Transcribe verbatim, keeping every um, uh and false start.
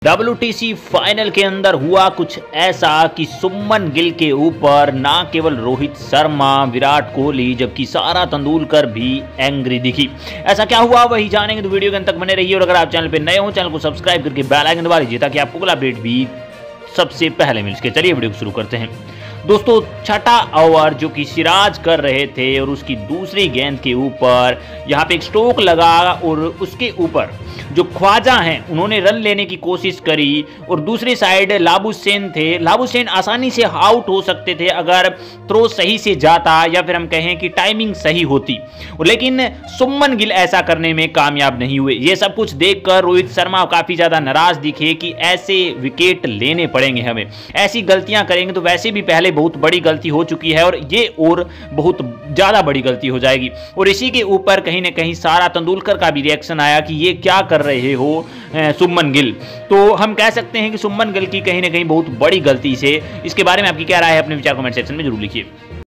WTC final के अंदर हुआ कुछ ऐसा कि सुमन गिल के ऊपर ना केवल रोहित शर्मा, विराट कोहली जबकि सारा तेंदुलकर भी एंग्री दिखी। ऐसा क्या हुआ वही जानेंगे, तो वीडियो के अंत तक बने रहिए। और अगर आप चैनल पे नए हो, चैनल को सब्सक्राइब करके बेल आइकन दबा लीजिए ताकि आपको अगला अपडेट भी सबसे पहले मिल सके। चलिए वीडियो को शुरू करते हैं। दोस्तों, छठा ओवर जो कि सिराज कर रहे थे और उसकी दूसरी गेंद के ऊपर यहाँ पे एक स्ट्रोक लगा और उसके ऊपर जो ख्वाजा हैं उन्होंने रन लेने की कोशिश करी और दूसरी साइड लाबुशेन थे। लाबुशेन आसानी से आउट हो सकते थे अगर थ्रो सही से जाता या फिर हम कहें कि टाइमिंग सही होती, लेकिन सुमन गिल ऐसा करने में कामयाब नहीं हुए। ये सब कुछ देखकर रोहित शर्मा काफ़ी ज़्यादा नाराज दिखे कि ऐसे विकेट लेने पड़ेंगे हमें, ऐसी गलतियां करेंगे तो वैसे भी पहले बहुत बड़ी गलती हो चुकी है और ये और बहुत ज़्यादा बड़ी गलती हो जाएगी। और इसी के ऊपर कहीं ना कहीं सारा तेंदुलकर का भी रिएक्शन आया कि ये क्या कर रहे हो सुमन गिल। तो हम कह सकते हैं कि सुमन गिल की कहीं ना कहीं बहुत बड़ी गलती से। इसके बारे में आपकी क्या राय है, अपने विचार कमेंट सेक्शन में जरूर लिखिए।